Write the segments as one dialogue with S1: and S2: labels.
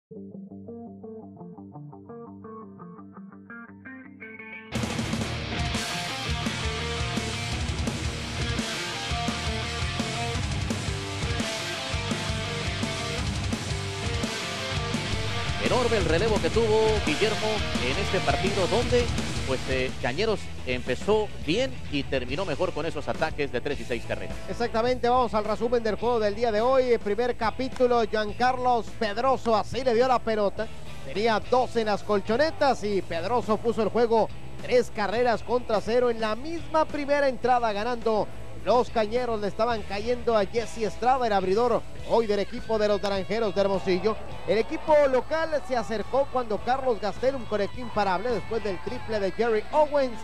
S1: Enorme el relevo que tuvo Guillermo en este partido donde pues Cañeros empezó bien y terminó mejor con esos ataques de 3 y 6 carreras.
S2: Exactamente, vamos al resumen del juego del día de hoy. El primer capítulo, Giancarlos Pedroso así le dio la pelota. Tenía 2 en las colchonetas y Pedroso puso el juego 3 carreras contra 0 en la misma primera entrada, ganando. Los Cañeros le estaban cayendo a Jesse Estrada, el abridor hoy del equipo de los Naranjeros de Hermosillo. El equipo local se acercó cuando Carlos Gastelum conectó imparable después del triple de Jerry Owens.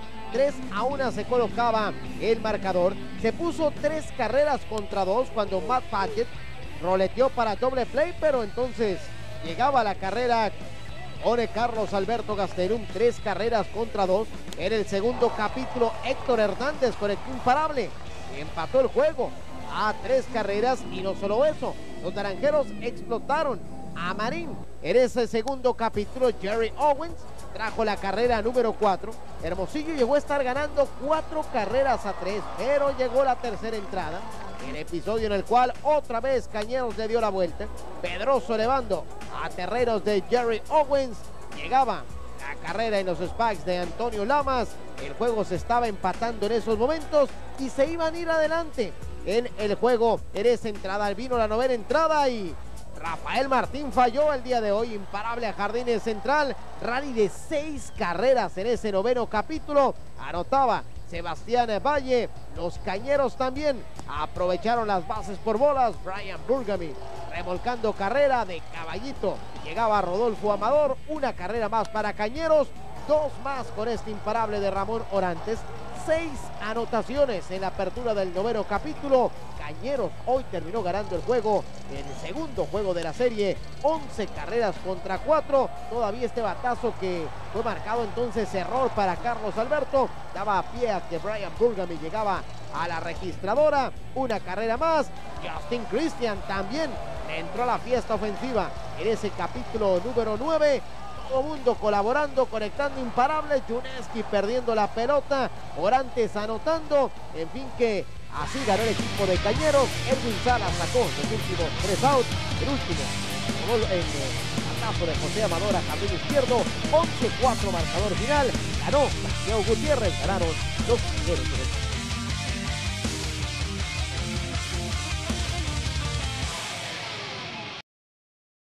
S2: 3-1 se colocaba el marcador. Se puso 3 carreras contra 2 cuando Matt Paget roleteó para doble play, pero entonces llegaba la carrera. Pone Carlos Alberto Gastelum 3 carreras contra 2. En el segundo capítulo, Héctor Hernández conectó imparable. Empató el juego a 3 carreras y no solo eso, los Naranjeros explotaron a Marín. En ese segundo capítulo, Jerry Owens trajo la carrera número 4. Hermosillo llegó a estar ganando 4 carreras a 3, pero llegó la tercera entrada, el episodio en el cual otra vez Cañeros le dio la vuelta. Pedroso elevando a terreros de Jerry Owens. Llegaba la carrera en los spikes de Antonio Lamas. El juego se estaba empatando en esos momentos y se iban a ir adelante en el juego. En esa entrada vino la novena entrada y Rafael Martín falló el día de hoy, imparable a Jardines Central. Rally de 6 carreras en ese noveno capítulo. Anotaba Sebastián Valle. Los Cañeros también aprovecharon las bases por bolas. Brian Burgami remolcando carrera de caballito. Llegaba Rodolfo Amador. Una carrera más para Cañeros. 2 más con este imparable de Ramón Orantes. 6 anotaciones en la apertura del noveno capítulo. Cañeros hoy terminó ganando el juego, el segundo juego de la serie, 11 carreras contra 4. Todavía este batazo que fue marcado entonces error para Carlos Alberto, daba a pie a que Brian Burgami llegaba a la registradora. Una carrera más. Justin Christian también entró a la fiesta ofensiva en ese capítulo número 9. Todo mundo colaborando, conectando imparables. Juneski perdiendo la pelota, Orantes anotando. En fin, que así ganó el equipo de Cañeros. Edwin Salas sacó los últimos 3 outs. El último gol en atazo de José Amador a jardín izquierdo. 11-4 marcador final. Ganó Santiago Gutiérrez. Ganaron los Cañeros.